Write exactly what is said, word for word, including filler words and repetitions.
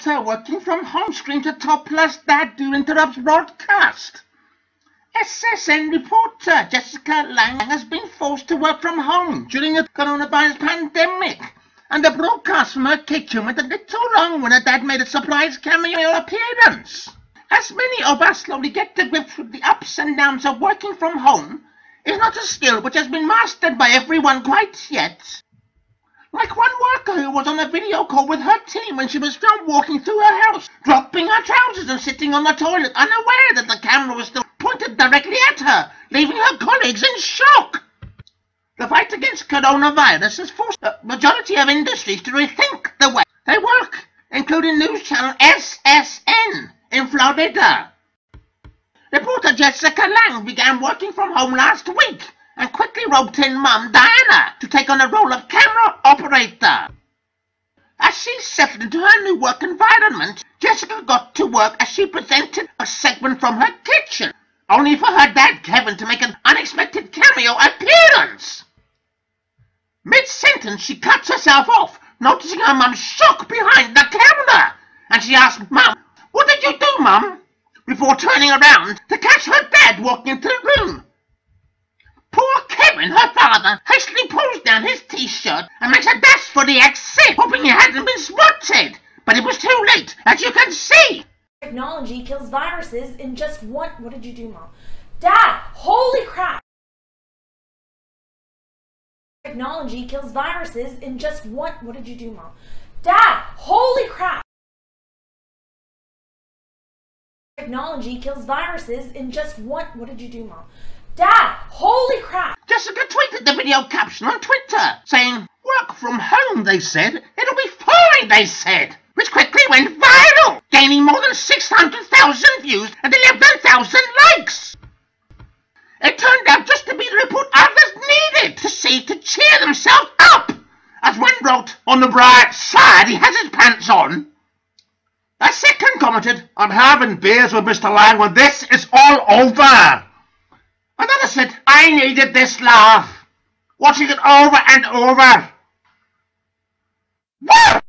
reporter working from home screams at topless dad to interrupt broadcast. S S N reporter Jessica Lang has been forced to work from home during the coronavirus pandemic, and the broadcast from her kitchen went a little long when her dad made a surprise cameo appearance. As many of us slowly get to grips with the ups and downs of working from home, it's not a skill which has been mastered by everyone quite yet. Like one worker who was on a video call with her team when she was filmed walking through her house, dropping her trousers and sitting on the toilet, unaware that the camera was still pointed directly at her, leaving her colleagues in shock. The fight against coronavirus has forced the majority of industries to rethink the way they work, including news channel S S N in Florida. Reporter Jessica Lang began working from home last week and quickly roped in mum Diana to take on the role of camera operator. As she settled into her new work environment, Jessica got to work as she presented a segment from her kitchen, only for her dad Kevin to make an unexpected cameo appearance. Mid-sentence, she cuts herself off, noticing her mum's shock behind the camera, and she asked Mum, "What did you do, Mum?" before turning around to catch her dad walking into the room. Poor Kevin, her father, hastily pulls down his t-shirt and makes a dash for the exit, hoping he hadn't been spotted. But it was too late, as you can see. Technology kills viruses in just one... What did you do, Mom? Dad, holy crap! Technology kills viruses in just one... What did you do, Mom? Dad, holy crap! Technology kills viruses in just one... What did you do, Mom? Dad, holy crap! Jessica tweeted the video caption on Twitter, saying, "Work from home, they said. It'll be fine, they said," which quickly went viral, gaining more than six hundred thousand views and eleven thousand likes. It turned out just to be the report others needed to see to cheer themselves up. As one wrote, "On the bright side, he has his pants on." A second commented, "I'm having beers with Mister Lang when this is all over." Another said, "I needed this laugh, watching it over and over." Woo!